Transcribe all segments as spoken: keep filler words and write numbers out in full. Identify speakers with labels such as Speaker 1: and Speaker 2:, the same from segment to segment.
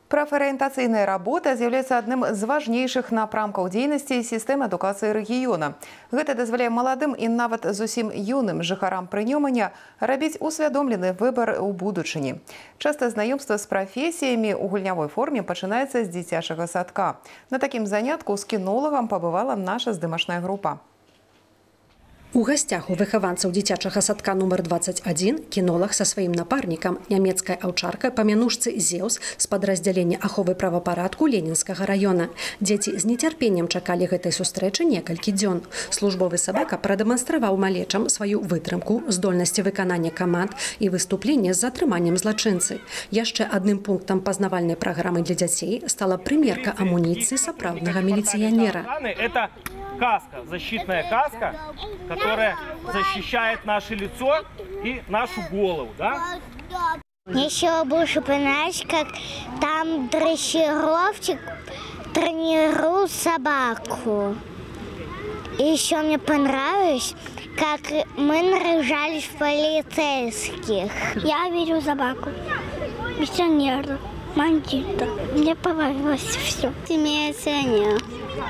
Speaker 1: Профарыентацыйная работа з'яўляецца адным з важнейшых напрамкаў дзейнасці сістэмы адукацыі рэгіёна. Гэта дазваляе маладым і нават зусім юным жыхарам Прынёманя рабіць усвядомлены выбар у будучыні. Часта знаёмства з прафесіямі ў гульнявой форме пачынаецца з дзіцячага садка. На такім занятку з кінолагам пабывала наша здымачная група.
Speaker 2: У гасцях у выхаванцаў дзіцячага садка нумар двадцать один кінолаг са сваім напарнікам, нямецкай аўчаркай па мянушцы Зеўс з падраздзялення аховы правапарадку Ленінскага раёна. Дзеці з нецярпеннем чакалі гэтай сустрэчы некалькі дзён. Службовы сабака прадэманстраваў малечам сваю вытрымку, здольнасці выканання каманд і выступлення з затрыманнем злачынцы. Яшчэ адным пунктам пазнавальнай праграмы для дзяцей стала прымерка амуніцыі сапраўднага міліцыянера.
Speaker 3: Каска, защитная каска, которая защищает наше лицо и нашу голову, да?
Speaker 4: Еще больше понравилось, как там дрессировщик тренирует собаку. И еще мне понравилось, как мы наряжались в полицейских. Я видел собаку, миссионера, бандита. Мне понравилось все. Миссионер.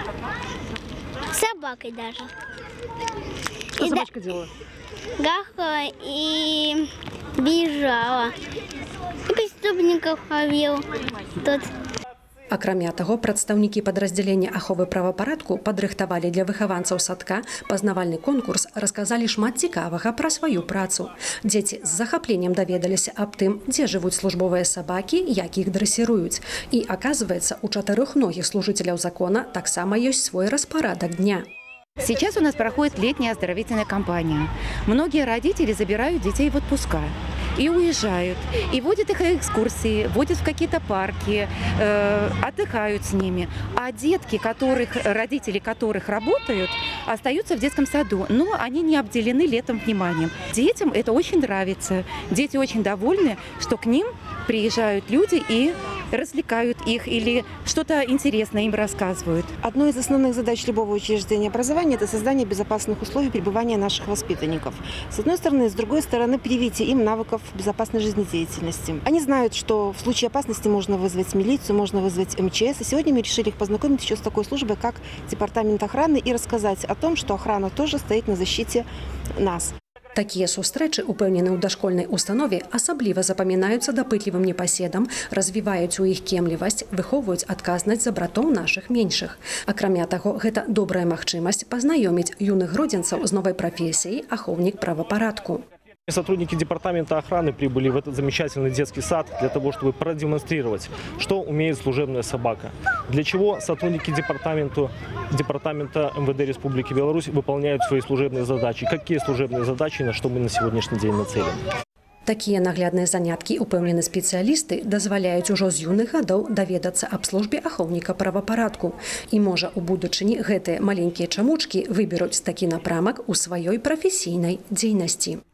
Speaker 4: Собакой даже.
Speaker 2: Что собачка делала?
Speaker 4: Гахала и бежала. И преступников ловил тут.
Speaker 2: Акрамя таго, прадстаўнікі падраздзялення аховы правапарадку падрыхтавалі для выхаванцаў садка пазнавальны конкурс, расказалі шмат цікавага пра сваю працу. Дзеці з захапленнем даведаліся аб тым, дзе жывуць службовыя сабакі, як іх дрэсіруюць. І, аказваецца, у чатырохногіх служыцеляў закона таксама ёсць свой распарадак дня.
Speaker 5: Сейчас у нас проходит летняя оздоровительная кампания. Многие родители забирают детей в отпуска и уезжают, и водят их на экскурсии, водят в какие-то парки, э, отдыхают с ними. А детки, которых, родители которых работают, остаются в детском саду, но они не обделены летом вниманием. Детям это очень нравится. Дети очень довольны, что к ним приезжают люди и развлекают их или что-то интересное им рассказывают.
Speaker 6: Одной из основных задач любого учреждения образования – это создание безопасных условий пребывания наших воспитанников. С одной стороны, с другой стороны, привитие им навыков безопасной жизнедеятельности. Они знают, что в случае опасности можно вызвать милицию, можно вызвать эм че эс. И сегодня мы решили их познакомить еще с такой службой, как Департамент охраны, и рассказать о том, что охрана тоже стоит на защите нас.
Speaker 2: Такія сустрэчы, упэўнены ў дашкольнай установе, асабліва запамінаюцца дапытлівым непаседам, развіваюць у іх кемлівасць, выхоўваюць адказнасць за братоў нашых меншых. Акрамя таго, гэта добрая магчымасць пазнаёміць юных гродзенцаў з новай прафесіяй ахоўнік правапарадку.
Speaker 3: Сотрудники департамента охраны прибыли в этот замечательный детский сад для того, чтобы продемонстрировать, что умеет служебная собака. Для чего сотрудники департамента, департамента эм вэ дэ Республики Беларусь выполняют свои служебные задачи. Какие служебные задачи, на что мы на сегодняшний день нацелены.
Speaker 2: Такія наглядныя заняткі, упэўнены спецыялісты, дазваляюць ужо з юных гадоў даведацца аб службе ахоўніка правапарадку. І, можа, у будучыні гэтыя маленькія чамучкі выберуць такі напрамак у сваёй прафесійнай дзейнасці.